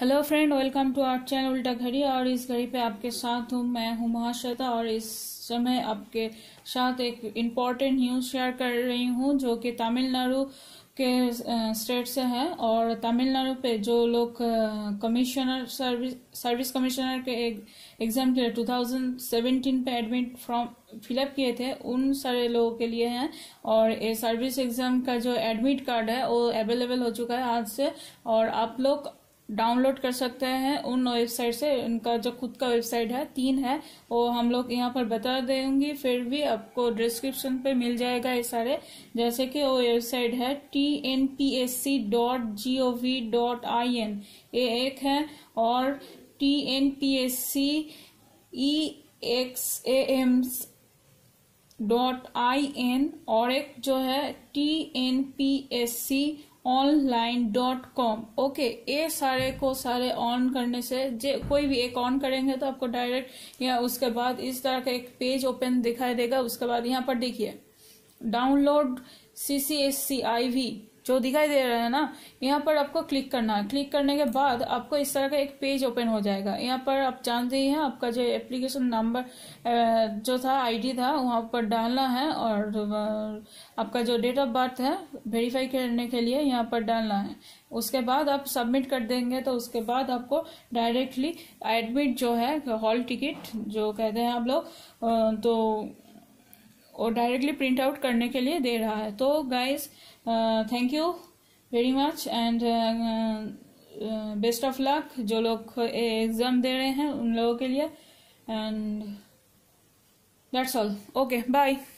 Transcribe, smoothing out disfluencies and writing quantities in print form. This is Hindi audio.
Hello friend, welcome to our channel उल्टा घड़ी। और इस घड़ी पे आपके साथ हूँ, मैं हूँ महाश्वेता। और इस समय आपके साथ एक इम्पॉर्टेंट न्यूज़ शेयर कर रही हूँ जो कि तमिलनाडु के स्टेट से है। और तमिलनाडु पे जो लोग कमिश्नर सर्विस कमिश्नर के एग्जाम के लिए 2017 पे एडमिट फॉर्म फिलअप किए थे, उन सारे लोगों के लिए हैं। और ये सर्विस एग्जाम का जो एडमिट कार्ड है वो अवेलेबल हो चुका है आज से, और आप लोग डाउनलोड कर सकते हैं उन वेबसाइट से। उनका जो खुद का वेबसाइट है, 3 है, वो हम लोग यहाँ पर बता देंगे। फिर भी आपको डिस्क्रिप्शन पे मिल जाएगा ये सारे। जैसे कि वो वेबसाइट है tnpsc.gov.in, ये एक है। और tnpscexams.in और एक जो है tnpsconline.com। ओके, ये सारे को सारे ऑन करने से कोई भी एक ऑन करेंगे तो आपको डायरेक्ट या उसके बाद इस तरह का एक पेज ओपन दिखाई देगा। उसके बाद यहाँ पर देखिए डाउनलोड CCSCIV जो दिखाई दे रहा है ना, यहाँ पर आपको क्लिक करना है। क्लिक करने के बाद आपको इस तरह का एक पेज ओपन हो जाएगा। यहाँ पर आप जानते ही हैं, आपका जो एप्लीकेशन नंबर जो था, ID था, वहाँ पर डालना है। और आपका जो डेट ऑफ बर्थ है वेरीफाई करने के लिए यहाँ पर डालना है। उसके बाद आप सबमिट कर देंगे तो उसके बाद आपको डायरेक्टली एडमिट जो है, हॉल टिकट जो कहते हैं आप लोग, तो वो डायरेक्टली प्रिंट आउट करने के लिए दे रहा है। तो guys, thank you very much and best of luck जो लोग एग्जाम दे रहे हैं उन लोगों के लिए। And that's all. Okay, bye.